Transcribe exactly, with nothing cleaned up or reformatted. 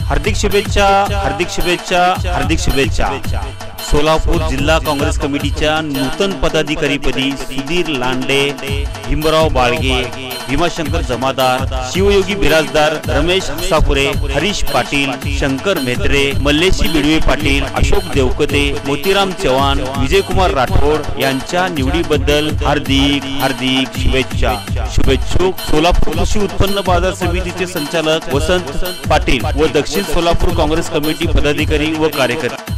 हार्दिक शुभेच्छा, हार्दिक शुभेच्छा, हार्दिक शुभेच्छा। सोलापूर जिल्हा काँग्रेस कमिटीच्या नूतन पदाधिकारीपदी सुधीर लांडे, भीमराव बाळगे, भीमाशंकर जमादार, शिवयोगी बिराजदार, रमेश हसापुरे, हरीश पाटील, शंकर म्हेत्रे, मल्लेशी बिडवे पाटील, अशोक देवकते, मोतीराम चव्हाण, विजयकुमार राठोड यांच्या निवडीबद्दल हार्दिक हार्दिक शुभेच्छा। शुभेच्छुक सोलापूर कृषी उत्पन्न बाजार समितीचे संचालक वसंत पाटील व दक्षिण सोलापूर काँग्रेस कमिटी पदाधिकारी व कार्यकर्ते।